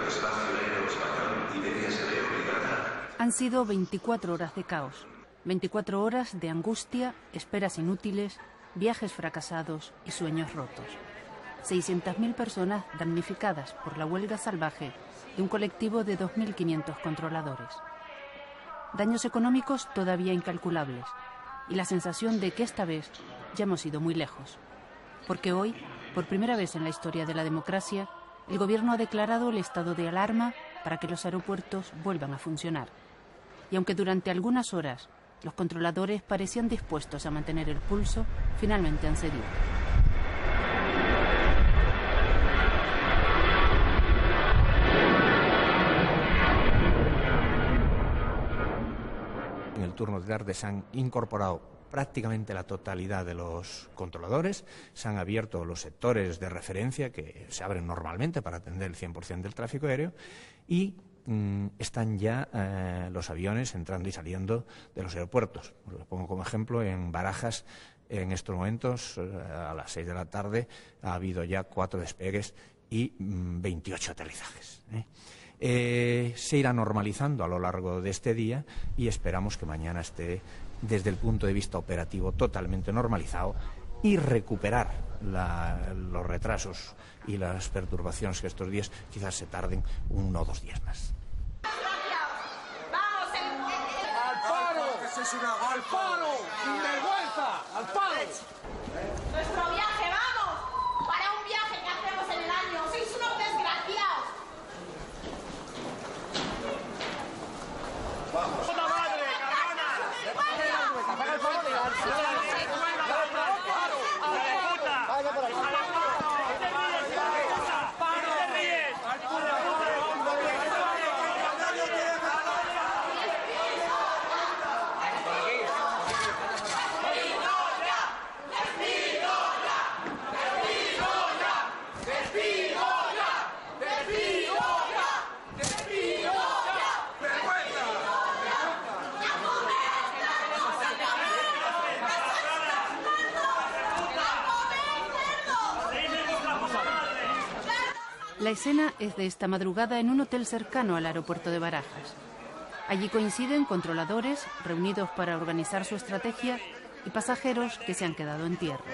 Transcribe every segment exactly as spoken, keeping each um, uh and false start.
del espacio aéreo español, Iberia se ve obligada. Han sido veinticuatro horas de caos, veinticuatro horas de angustia, esperas inútiles, viajes fracasados y sueños rotos. seiscientas mil personas damnificadas por la huelga salvaje de un colectivo de dos mil quinientos controladores. Daños económicos todavía incalculables y la sensación de que esta vez ya hemos ido muy lejos. Porque hoy, por primera vez en la historia de la democracia, el gobierno ha declarado el estado de alarma para que los aeropuertos vuelvan a funcionar. Y aunque durante algunas horas los controladores parecían dispuestos a mantener el pulso, finalmente han cedido. En el turno de tarde se han incorporado prácticamente la totalidad de los controladores, se han abierto los sectores de referencia que se abren normalmente para atender el cien por cien del tráfico aéreo y mm, están ya eh, los aviones entrando y saliendo de los aeropuertos. Lo pongo como ejemplo, en Barajas en estos momentos, eh, a las seis de la tarde, ha habido ya cuatro despegues y mm, veintiocho aterrizajes. ¿eh? Eh, se irá normalizando a lo largo de este día y esperamos que mañana esté desde el punto de vista operativo totalmente normalizado y recuperar la, los retrasos y las perturbaciones que estos días quizás se tarden uno o dos días más. ¡Vamos! ¡Al paro! ¡Al paro! ¡Sin vergüenza! ¡Al paro! Nuestro viaje, vamos. Para un viaje que hacemos en el año. Sois unos desgraciados. ¡Vamos! ¡Puta madre, cabrona! ¡Paga el favor de darse! ¡Vaya por ahí! La escena es de esta madrugada en un hotel cercano al aeropuerto de Barajas. Allí coinciden controladores reunidos para organizar su estrategia y pasajeros que se han quedado en tierra.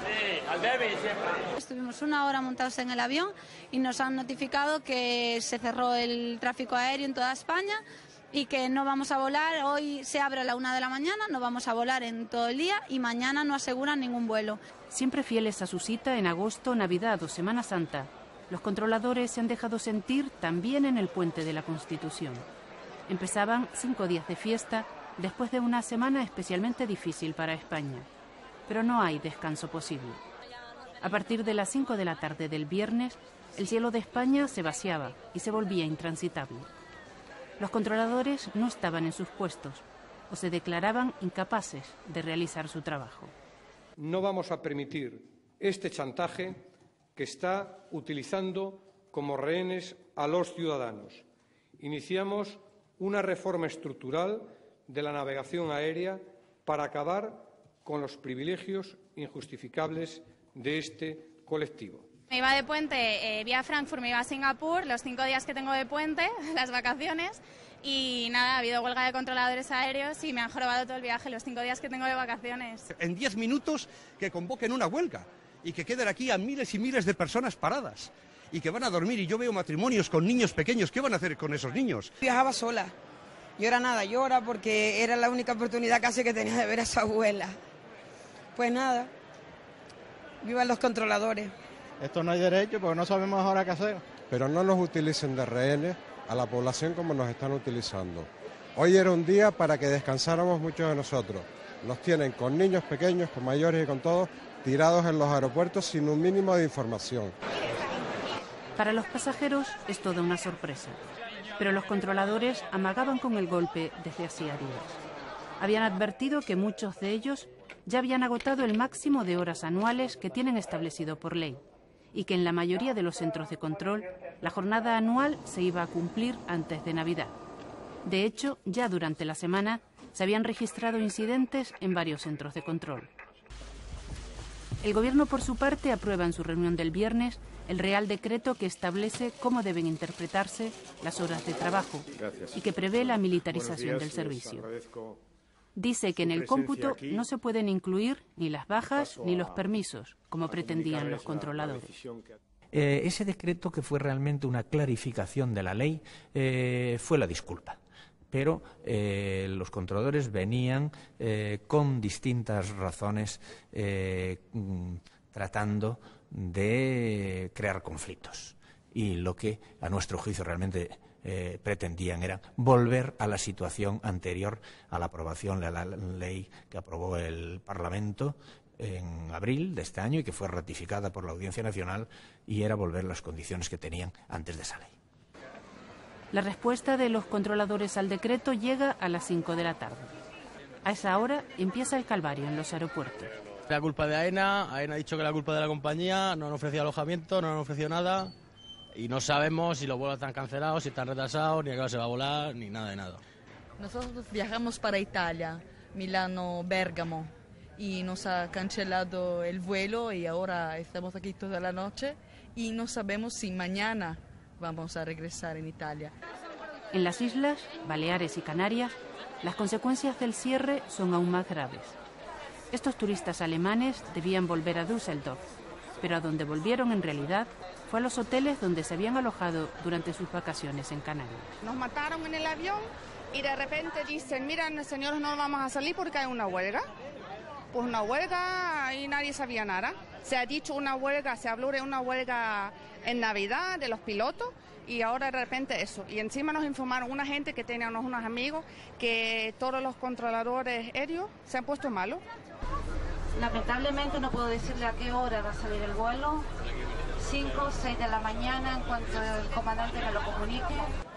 Estuvimos una hora montados en el avión y nos han notificado que se cerró el tráfico aéreo en toda España y que no vamos a volar. Hoy se abre a la una de la mañana, no vamos a volar en todo el día y mañana no aseguran ningún vuelo. Siempre fieles a su cita en agosto, Navidad o Semana Santa, los controladores se han dejado sentir también en el puente de la Constitución. Empezaban cinco días de fiesta después de una semana especialmente difícil para España. Pero no hay descanso posible. A partir de las cinco de la tarde del viernes, el cielo de España se vaciaba y se volvía intransitable. Los controladores no estaban en sus puestos o se declaraban incapaces de realizar su trabajo. No vamos a permitir este chantaje que está utilizando como rehenes a los ciudadanos. Iniciamos una reforma estructural de la navegación aérea para acabar con los privilegios injustificables de este colectivo. Me iba de puente eh, vía Frankfurt, me iba a Singapur, los cinco días que tengo de puente, las vacaciones, y nada, ha habido huelga de controladores aéreos y me han jorobado todo el viaje, los cinco días que tengo de vacaciones. En diez minutos que convoquen una huelga y que queden aquí a miles y miles de personas paradas y que van a dormir, y yo veo matrimonios con niños pequeños, ¿qué van a hacer con esos niños? Viajaba sola, yo era nada, llora porque era la única oportunidad casi que tenía de ver a su abuela. Pues nada, vivan los controladores. Esto no hay derecho porque no sabemos ahora qué hacer. Pero no nos utilicen de rehenes a la población como nos están utilizando. Hoy era un día para que descansáramos muchos de nosotros. Nos tienen con niños pequeños, con mayores y con todos, tirados en los aeropuertos sin un mínimo de información. Para los pasajeros es toda una sorpresa, pero los controladores amagaban con el golpe desde hacía días. Habían advertido que muchos de ellos ya habían agotado el máximo de horas anuales que tienen establecido por ley y que en la mayoría de los centros de control la jornada anual se iba a cumplir antes de Navidad. De hecho, ya durante la semana se habían registrado incidentes en varios centros de control. El Gobierno, por su parte, aprueba en su reunión del viernes el Real Decreto que establece cómo deben interpretarse las horas de trabajo y que prevé la militarización del servicio. Dice que en el cómputo no se pueden incluir ni las bajas ni los permisos, como pretendían los controladores. Eh, ese decreto, que fue realmente una clarificación de la ley, eh, fue la disculpa. Pero eh, los controladores venían eh, con distintas razones eh, tratando de crear conflictos. Y lo que, a nuestro juicio, realmente eh, pretendían era volver a la situación anterior a la aprobación de la ley que aprobó el Parlamento en abril de este año y que fue ratificada por la Audiencia Nacional, y era volver a las condiciones que tenían antes de esa ley. La respuesta de los controladores al decreto llega a las cinco de la tarde. A esa hora empieza el calvario en los aeropuertos. La culpa de AENA, AENA ha dicho que la culpa de la compañía, no han ofrecido alojamiento, no han ofrecido nada, y no sabemos si los vuelos están cancelados, si están retrasados, ni a qué hora se va a volar, ni nada de nada. Nosotros viajamos para Italia, Milano, Bérgamo, y nos ha cancelado el vuelo y ahora estamos aquí toda la noche y no sabemos si mañana vamos a regresar en Italia. En las islas, Baleares y Canarias, las consecuencias del cierre son aún más graves. Estos turistas alemanes debían volver a Düsseldorf, pero a donde volvieron en realidad fue a los hoteles donde se habían alojado durante sus vacaciones en Canarias. Nos mataron en el avión y de repente dicen, miren, señores, no vamos a salir porque hay una huelga. Pues una huelga y nadie sabía nada. Se ha dicho una huelga, se habló de una huelga en Navidad de los pilotos y ahora de repente eso. Y encima nos informaron una gente que teníamos unos amigos que todos los controladores aéreos se han puesto malos. Lamentablemente no puedo decirle a qué hora va a salir el vuelo. cinco o seis de la mañana, en cuanto el comandante me lo comunique.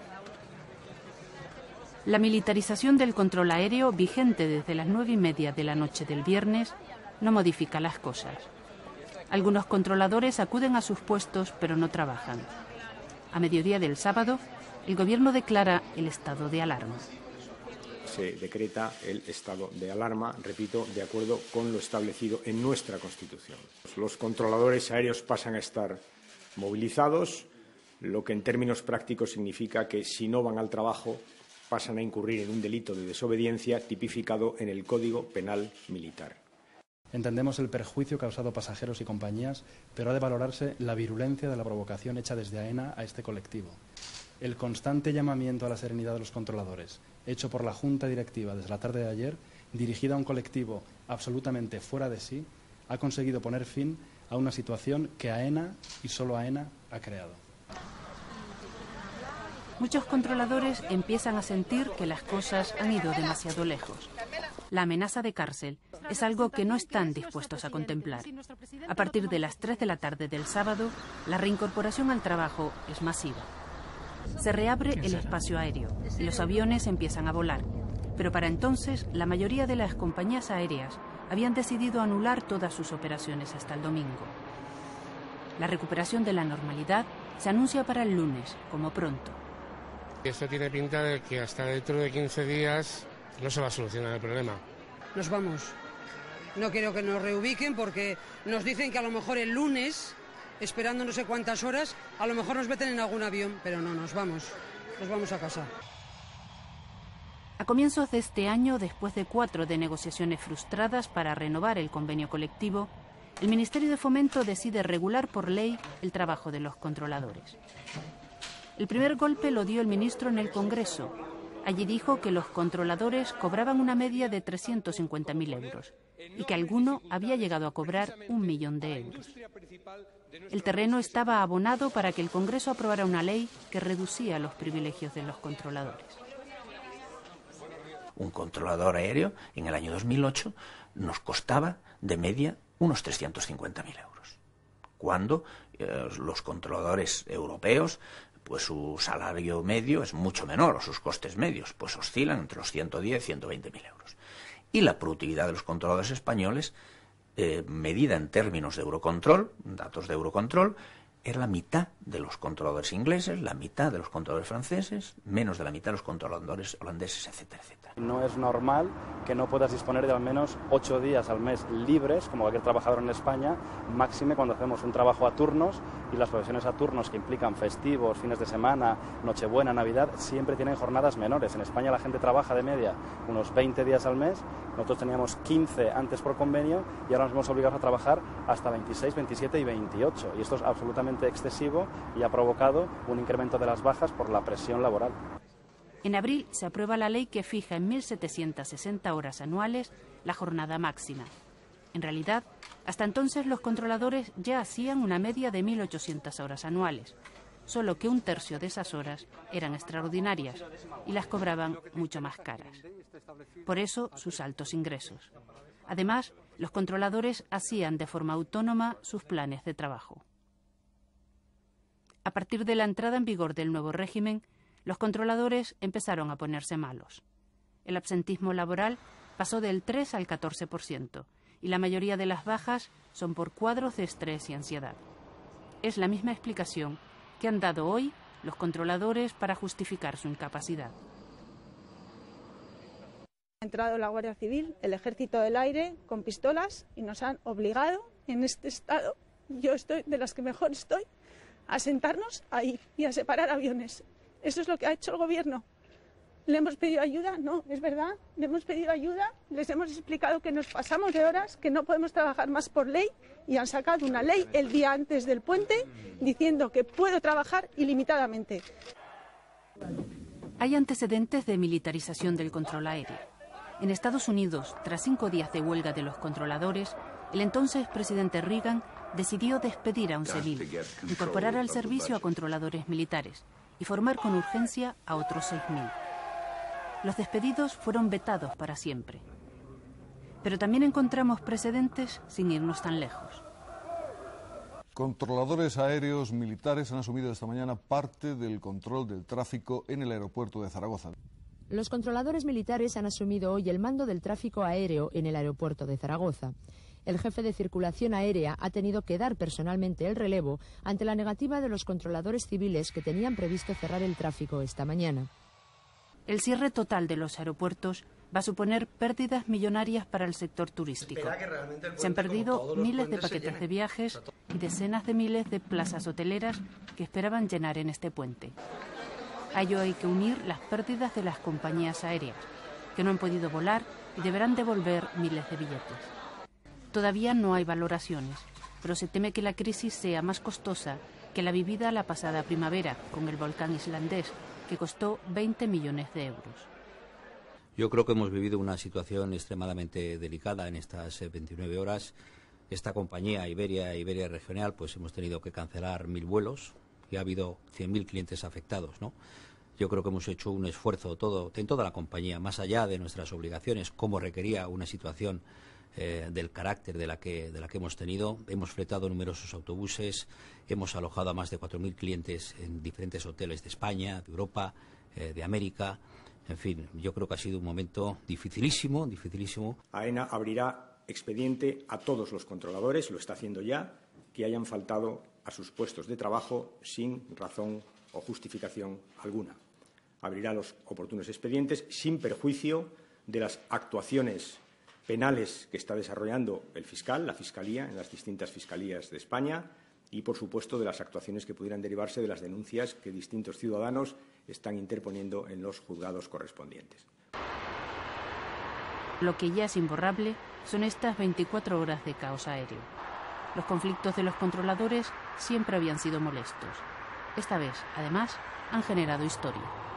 La militarización del control aéreo, vigente desde las nueve y media de la noche del viernes, no modifica las cosas. Algunos controladores acuden a sus puestos, pero no trabajan. A mediodía del sábado, el Gobierno declara el estado de alarma. Se decreta el estado de alarma, repito, de acuerdo con lo establecido en nuestra Constitución. Los controladores aéreos pasan a estar movilizados, lo que en términos prácticos significa que si no van al trabajo pasan a incurrir en un delito de desobediencia tipificado en el Código Penal Militar. Entendemos el perjuicio causado a pasajeros y compañías, pero ha de valorarse la virulencia de la provocación hecha desde AENA a este colectivo. El constante llamamiento a la serenidad de los controladores, hecho por la Junta Directiva desde la tarde de ayer, dirigida a un colectivo absolutamente fuera de sí, ha conseguido poner fin a una situación que AENA y solo AENA ha creado. Muchos controladores empiezan a sentir que las cosas han ido demasiado lejos. La amenaza de cárcel es algo que no están dispuestos a contemplar. A partir de las tres de la tarde del sábado, la reincorporación al trabajo es masiva. Se reabre el espacio aéreo y los aviones empiezan a volar. Pero para entonces, la mayoría de las compañías aéreas habían decidido anular todas sus operaciones hasta el domingo. La recuperación de la normalidad se anuncia para el lunes, como pronto. Esto tiene pinta de que hasta dentro de quince días no se va a solucionar el problema. Nos vamos. No quiero que nos reubiquen porque nos dicen que a lo mejor el lunes, esperando no sé cuántas horas, a lo mejor nos meten en algún avión, pero no, nos vamos. Nos vamos a casa. A comienzos de este año, después de cuatro de negociaciones frustradas para renovar el convenio colectivo, el Ministerio de Fomento decide regular por ley el trabajo de los controladores. El primer golpe lo dio el ministro en el Congreso. Allí dijo que los controladores cobraban una media de trescientos cincuenta mil euros y que alguno había llegado a cobrar un millón de euros. El terreno estaba abonado para que el Congreso aprobara una ley que reducía los privilegios de los controladores. Un controlador aéreo en el año dos mil ocho nos costaba de media unos trescientos cincuenta mil euros, cuando eh, los controladores europeos, pues su salario medio es mucho menor, o sus costes medios, pues oscilan entre los ciento diez y ciento veinte mil euros. Y la productividad de los controladores españoles, eh, medida en términos de Eurocontrol, datos de Eurocontrol, era la mitad de los controladores ingleses, la mitad de los controladores franceses, menos de la mitad de los controladores holandeses, etcétera, etcétera. No es normal que no puedas disponer de al menos ocho días al mes libres, como cualquier trabajador en España, máxime cuando hacemos un trabajo a turnos, y las profesiones a turnos que implican festivos, fines de semana, Nochebuena, Navidad, siempre tienen jornadas menores. En España la gente trabaja de media unos veinte días al mes, nosotros teníamos quince antes por convenio y ahora nos hemos obligado a trabajar hasta veintiséis, veintisiete y veintiocho. Y esto es absolutamente excesivo y ha provocado un incremento de las bajas por la presión laboral. En abril se aprueba la ley que fija en mil setecientas sesenta horas anuales la jornada máxima. En realidad, hasta entonces los controladores ya hacían una media de mil ochocientas horas anuales, solo que un tercio de esas horas eran extraordinarias y las cobraban mucho más caras. Por eso, sus altos ingresos. Además, los controladores hacían de forma autónoma sus planes de trabajo. A partir de la entrada en vigor del nuevo régimen, los controladores empezaron a ponerse malos. El absentismo laboral pasó del tres al catorce por ciento y la mayoría de las bajas son por cuadros de estrés y ansiedad. Es la misma explicación que han dado hoy los controladores para justificar su incapacidad. Ha entrado la Guardia Civil, el Ejército del Aire, con pistolas y nos han obligado en este estado, yo estoy de las que mejor estoy, a sentarnos ahí y a separar aviones. Eso es lo que ha hecho el gobierno. ¿Le hemos pedido ayuda? No, es verdad. Le hemos pedido ayuda, les hemos explicado que nos pasamos de horas, que no podemos trabajar más por ley y han sacado una ley el día antes del puente diciendo que puedo trabajar ilimitadamente. Hay antecedentes de militarización del control aéreo. En Estados Unidos, tras cinco días de huelga de los controladores, el entonces presidente Reagan decidió despedir a once mil, incorporar al servicio a controladores militares y formar con urgencia a otros seis mil. Los despedidos fueron vetados para siempre. Pero también encontramos precedentes sin irnos tan lejos. Controladores aéreos militares han asumido esta mañana parte del control del tráfico en el aeropuerto de Zaragoza. Los controladores militares han asumido hoy el mando del tráfico aéreo en el aeropuerto de Zaragoza. El jefe de circulación aérea ha tenido que dar personalmente el relevo ante la negativa de los controladores civiles que tenían previsto cerrar el tráfico esta mañana. El cierre total de los aeropuertos va a suponer pérdidas millonarias para el sector turístico. Se han perdido miles de paquetes de viajes y decenas de miles de plazas hoteleras que esperaban llenar en este puente. A ello hay que unir las pérdidas de las compañías aéreas, que no han podido volar y deberán devolver miles de billetes. Todavía no hay valoraciones, pero se teme que la crisis sea más costosa que la vivida la pasada primavera con el volcán islandés, que costó veinte millones de euros. Yo creo que hemos vivido una situación extremadamente delicada en estas veintinueve horas. Esta compañía, Iberia, Iberia Regional, pues hemos tenido que cancelar mil vuelos y ha habido cien mil clientes afectados, ¿no? Yo creo que hemos hecho un esfuerzo todo, en toda la compañía, más allá de nuestras obligaciones, como requería una situación eh, del carácter de la, que, de la que hemos tenido. Hemos fletado numerosos autobuses, hemos alojado a más de cuatro mil clientes en diferentes hoteles de España, de Europa, eh, de América. En fin, yo creo que ha sido un momento dificilísimo, dificilísimo. AENA abrirá expediente a todos los controladores, lo está haciendo ya, que hayan faltado a sus puestos de trabajo sin razón o justificación alguna. Abrirá los oportunos expedientes sin perjuicio de las actuaciones penales que está desarrollando el fiscal, la Fiscalía, en las distintas fiscalías de España y, por supuesto, de las actuaciones que pudieran derivarse de las denuncias que distintos ciudadanos están interponiendo en los juzgados correspondientes. Lo que ya es imborrable son estas veinticuatro horas de caos aéreo. Los conflictos de los controladores siempre habían sido molestos. Esta vez, además, han generado historia.